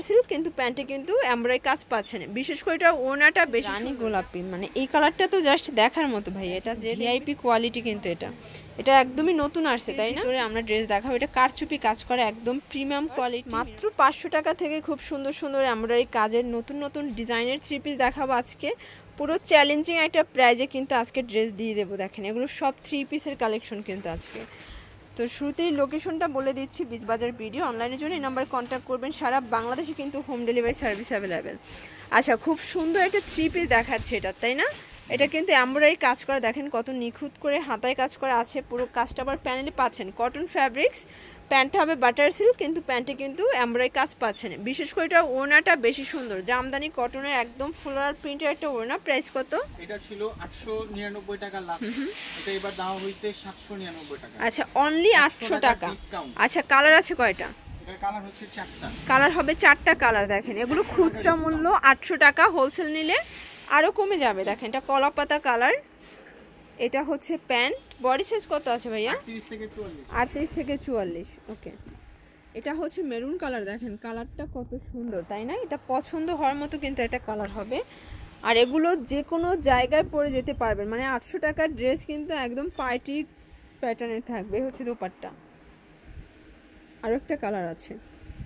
Silk, কিন্তু প্যান্টে কিন্তু এমব্রয়ডারি কাজ পাচ্ছেন। বিশেষ করে এটা ওড়নাটা বেশি রানী গোলাপি, মানে এই কালারটা তো জাস্ট দেখার মতো ভাই। এটা যে ভিআইপি কোয়ালিটি, কিন্তু এটা একদমই নতুন আসছে, তাই না? আমরা ড্রেস দেখাবো, এটা কারচুপি কাজ করে, একদম প্রিমিয়াম কোয়ালিটি। মাত্র 500 টাকা থেকে খুব সুন্দর সুন্দর এমব্রয়ডারি কাজের নতুন নতুন ডিজাইনের 3 পিস দেখাবো আজকে। পুরো চ্যালেঞ্জিং একটা প্রাইজে কিন্তু আজকে ড্রেস দিয়ে দেবো। দেখেন এগুলো সব 3 পিসের কালেকশন কিন্তু আজকে। তো শুরুতেই লোকেশনটা বলে দিচ্ছি, বীজবাজার ভিডিও। অনলাইনের জন্য এই নাম্বার কন্ট্যাক্ট করবেন। সারা বাংলাদেশে কিন্তু হোম ডেলিভারি সার্ভিস অ্যাভেলেবেল। আচ্ছা, খুব সুন্দর একটা 3 পিস দেখাচ্ছে এটা, তাই না? এটা কিন্তু এমব্রয়ডারি কাজ করা, দেখেন কত নিখুঁত করে হাতায় কাজ করা আছে। পুরো কাজটা আবার প্যানেলে পাচ্ছেন কটন ফ্যাব্রিক্স। প্যান্টটা হবে বাটার সিল্ক, কিন্তু প্যান্টে কিন্তু এমব্রয়ডারি কাজ পাচ্ছেন। বিশেষ করে এটা ওড়নাটা বেশি সুন্দর, জামদানি কটনের একদম ফ্লোরাল প্রিন্টের একটা ওড়না। প্রাইস কত? এটা ছিল 899 টাকা লাস্ট, এটা এবার দাম হইছে 799 টাকা। আচ্ছা, অনলি 800 টাকা। আচ্ছা, কালার আছে কয়টা? এটা কালার হচ্ছে 4টা। কালার হবে 4টা কালার। দেখেন এগুলো খুচরা মূল্য 800 টাকা, হোলসেল নিলে আরো কমে যাবে। দেখেন এটা কলা পাতা কালার। এটা হচ্ছে প্যান্ট। বডি সাইজ কত আছে ভাইয়া? 38 থেকে 44। 38 থেকে 44। ওকে, এটা হচ্ছে মেরুন কালার। দেখেন কালারটা কত সুন্দর, তাই না? এটা পছন্দ হওয়ার মতো কিন্তু একটা কালার হবে। আর এগুলো যে কোনো জায়গায় পরে যেতে পারবেন, মানে 800 টাকার ড্রেস কিন্তু একদম পার্টি প্যাটার্নের থাকবে। হচ্ছে দোপাট্টা। আরও একটা কালার আছে,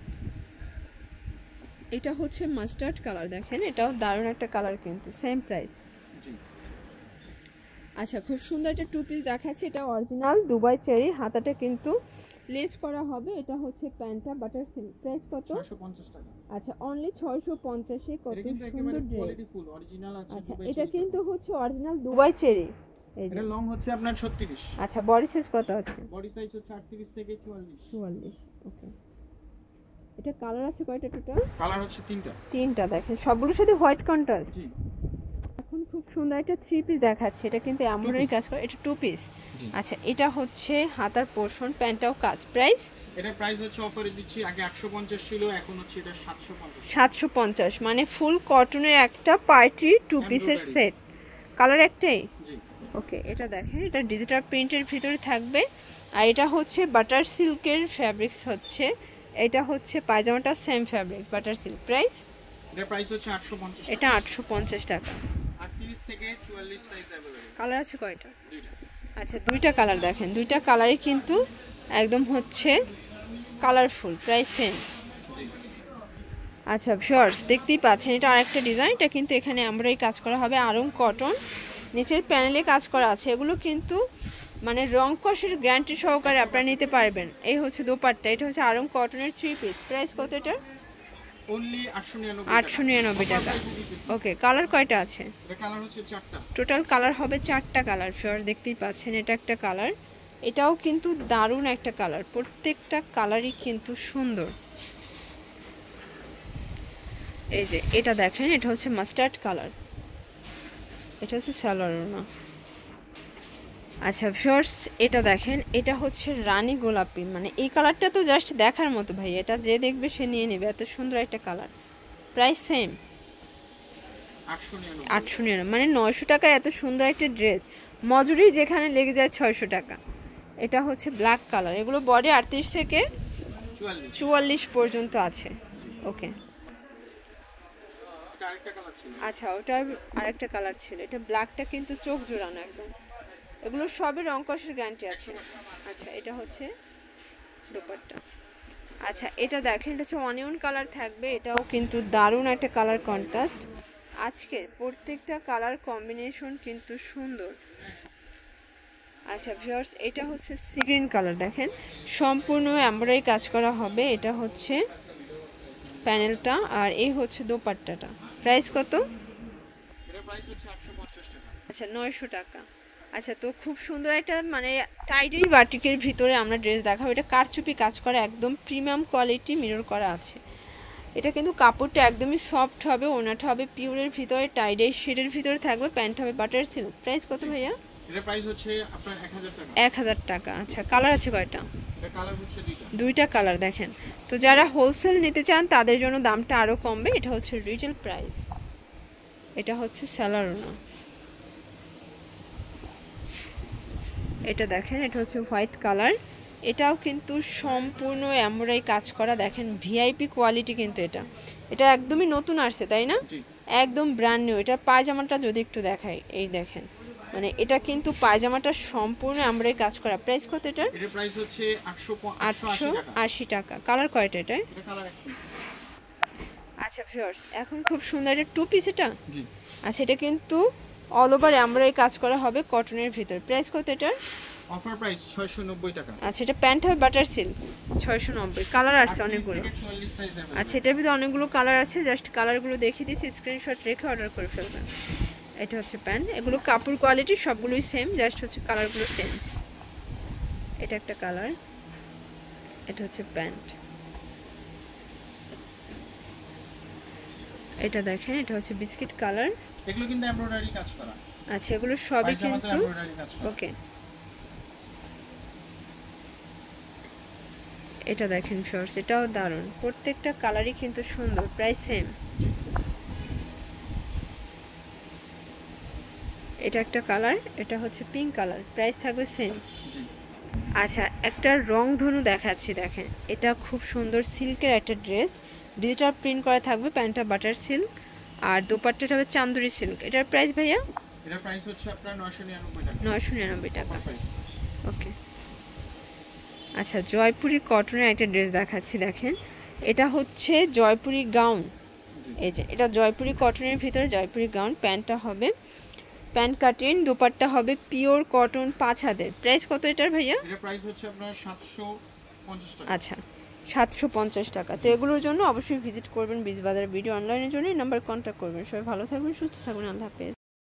এটা হচ্ছে মাস্টার্ড কালার। দেখেন এটাও দারুণ একটা কালার, কিন্তু সেম প্রাইস। আচ্ছা, খুব সুন্দর একটা 2 পিস দেখাচ্ছে। এটা অরিজিনাল দুবাই চেরি, হাতাটা কিন্তু লেস করা হবে। এটা হচ্ছে প্যান্টটা বাটার সিল্ক। প্রাইস কত? 650 টাকা। আচ্ছা, অনলি 650 এ কত সুন্দর ড্রেস। কোয়ালিটি ফুল অরিজিনাল আছে। আচ্ছা, এটা কিন্তু হচ্ছে অরিজিনাল দুবাই চেরি। এটা লং হচ্ছে আপনার 36। আচ্ছা, বডি সাইজ কত আছে? বডি সাইজ হচ্ছে 38 থেকে 44। ওকে, এটা কালার আছে কয়টা টোটাল? কালার হচ্ছে 3টা। দেখেন সবগুলোর সাথে হোয়াইট কন্ট্রাস্ট। জি। এখন খুব সুন্দর একটা 3 পিস দেখাচ্ছে। এটা কিন্তু এমব্রয়ডারি কাজ করে। এটা 2 পিস। আচ্ছা, এটা হচ্ছে হাতার পোরশন, প্যান্টটাও কাজ। প্রাইস? এটা প্রাইস হচ্ছে অফারে দিচ্ছি, আগে 850 ছিল, এখন হচ্ছে এটা 750। 750, মানে ফুল কটনের একটা পার্টি 2 পিসের সেট। কালার একটাই? জি। ওকে, এটা দেখেন এটা ডিজিটাল প্রিন্টের ভিতরে থাকবে। আর এটা হচ্ছে বাটার সিল্কের ফ্যাব্রিক্স হচ্ছে। এটা হচ্ছে পায়জামাটা same fabrics butter silk. Price? এটা প্রাইস হচ্ছে 850। এটা 850 টাকা। 38 থেকে 44 সাইজ अवेलेबल। কালার আছে কয়টা? দুইটা। আচ্ছা, 2টা কালার। দেখেন 2টা কালারই কিন্তু একদম হচ্ছে কালারফুল। Price same. জি। আচ্ছা ভিউয়ার্স, দেখতেই পাচ্ছেন এটা আরেকটা ডিজাইন। এটা কিন্তু এখানে এমব্রয়ডারি কাজ করা হবে, আরং কটন, নিচের প্যানেলে কাজ করা আছে। এগুলো কিন্তু মানে রং কষের গ্যারান্টি সহকারে আপনারা নিতে পারবেন। এই হচ্ছে দোপাট্টা। এটা হচ্ছে আরং কটনের 3 পিস। প্রাইস কত এটা? অনলি 899 টাকা। 899 টাকা। ওকে, কালার কয়টা আছে? এটা কালার হচ্ছে 4টা। টোটাল কালার হবে 4টা কালার। ভিউয়ার্স দেখতেই পাচ্ছেন এটা একটা কালার, এটাও কিন্তু দারুণ একটা কালার। প্রত্যেকটা কালারই কিন্তু সুন্দর। এই যে এটা দেখেন, এটা হচ্ছে মাস্টার্ড কালার। এটা হচ্ছে সালোয়ার ওড়না। আচ্ছা ভিউয়ার্স, এটা দেখেন, এটা হচ্ছে রানী গোলাপি, মানে এই কালারটা তো জাস্ট দেখার মতো ভাই। এটা যে দেখবে সে নিয়ে নেবে, এত সুন্দর একটা কালার। প্রাইস সেম 899, মানে 900 টাকায় এত সুন্দর একটা ড্রেস। মজুরি যেখানে লেগে যায় 600 টাকা। এটা হচ্ছে ব্ল্যাক কালার। এগুলো বডি 38 থেকে 44 পর্যন্ত আছে। ওকে, আচ্ছা ওটার আরেকটা কালার ছিল। এটা ব্ল্যাকটা কিন্তু চোখ জোড়ানো একদম। এগুলো সবই রং কষের গ্যারান্টি আছে। আচ্ছা, এটা হচ্ছে দোপাট্টা। আচ্ছা, এটা দেখেন, এটা হচ্ছে অনিয়ন কালার থাকবে। এটাও কিন্তু দারুণ একটা কালার কন্ট্রাস্ট। আজকের প্রত্যেকটা কালার কম্বিনেশন কিন্তু সুন্দর। আচ্ছা ভিউয়ার্স, এটা হচ্ছে সি গ্রিন কালার। দেখেন সম্পূর্ণ এমব্রয়ডারি কাজ করা হবে। এটা হচ্ছে প্যানেলটা, আর এই হচ্ছে দোপাট্টাটা। প্রাইস কত? এটা প্রাইস হচ্ছে 850 টাকা। আচ্ছা, 900 টাকা। আচ্ছা, তো খুব সুন্দর একটা মানে টাইডি বাটিকের ভিতরে আমরা ড্রেস দেখাবো। এটা কারচুপি কাজ করা, একদম প্রিমিয়াম কোয়ালিটি, মিরর করা আছে। এটা কিন্তু কাপড়টা একদমই সফট হবে, ওনাটা হবে পিওরের ভিতরে, টাইডাই শেডের ভিতরে থাকবে, প্যান্ট হবে বাটার সিল্ক। প্রাইস কত ভাইয়া? এটা প্রাইস হচ্ছে আপনার 1000 টাকা। 1000 টাকা। আচ্ছা, কালার আছে কয়টা? এটা কালার হচ্ছে দুইটা কালার। দেখেন, তো যারা হোলসেল নিতে চান তাদের জন্য দামটা আরো কমবে। এটা হচ্ছে রিটেল প্রাইস। এটা হচ্ছে সালোয়ার ওড়না। এটা দেখেন, এটা হচ্ছে হোয়াইট কালার। এটাও কিন্তু সম্পূর্ণ এমব্রয়ডারি কাজ করা, দেখেন ভিআইপি কোয়ালিটি কিন্তু এটা। এটা একদমই নতুন আসছে তাই না? একদম ব্র্যান্ড নিউ। এটা পায়জামাটা যদি একটু দেখাই, এই দেখেন মানে এটা কিন্তু পায়জামাটা সম্পূর্ণ এমব্রয়ডারি কাজ করা। প্রাইস কত এটা? এটার প্রাইস হচ্ছে 880 টাকা। কালার কয়টা এটা? এটা কালার একটা। আচ্ছা ভিউয়ার্স, এখন খুব সুন্দর একটা টু পিস এটা। জি। আচ্ছা, এটা কিন্তু অল ওভার এমব্রয়ডারি কাজ করা হবে কটনের ভিতর। প্রাইস কত এটার? অফার প্রাইস 690 টাকা। আচ্ছা, এটা প্যান্ট হবে বাটার সিল্ক, 690। কালার আছে অনেকগুলো। 44 সাইজ अवेलेबल। আচ্ছা, এটার ভিতরে অনেকগুলো কালার আছে, জাস্ট কালারগুলো দেখিয়ে দিচ্ছি, স্ক্রিনশট রেখে অর্ডার করে ফেলবেন। এটা হচ্ছে প্যান্ট, এগুলো কাপড় কোয়ালিটি সবগুলোই সেম, জাস্ট হচ্ছে কালারগুলো চেঞ্জ। এটা একটা কালার, এটা হচ্ছে প্যান্ট। এটা দেখেন, এটা হচ্ছে বিস্কিট কালার। এগুলো কিন্তু এমব্রয়ডারি কাজ করা। আচ্ছা, এগুলো সবই কিন্তু এমব্রয়ডারি কাজ করা। ওকে। এটা দেখেন শর্টস, এটাও দারুণ, প্রত্যেকটা কালারই কিন্তু সুন্দর। Price same. এটা একটা কালার, এটা হচ্ছে পিঙ্ক কালার, প্রাইস থাকবে সেম। আচ্ছা, একটা রং ধনু দেখাচ্ছি, দেখেন এটা খুব সুন্দর সিল্কের একটা ড্রেস, ডিজিটাল প্রিন্ট করা থাকবে, প্যান্টটা বাটার সিল্ক আর দোপাট্টাটা হবে চান্দুরি সিল্ক। এটার প্রাইস ভাইয়া? এটার প্রাইস হচ্ছে আপনার 999 টাকা। 999 টাকা। ওকে। আচ্ছা, জয়পুরি কটনের একটা ড্রেস দেখাচ্ছি, দেখেন এটা হচ্ছে জয়পুরি গাউন। এই যে এটা জয়পুরি কটনের ভিতরে জয়পুরি গাউন, প্যান্টটা হবে প্যান্ট কাটিং, দোপাট্টা হবে পিওর কটন 5 হাতের। প্রাইস কত এটার ভাইয়া? এটার প্রাইস হচ্ছে আপনার 750 টাকা। আচ্ছা, 750 টাকা। তো এগুলোর জন্য অবশ্যই ভিজিট করবেন বিজবাজার ভিডিও অনলাইনের জন্য এই নাম্বার কন্ট্যাক্ট করবেন। সবাই ভালো থাকবেন, সুস্থ থাকবেন, আল্লাহ হাফেজ।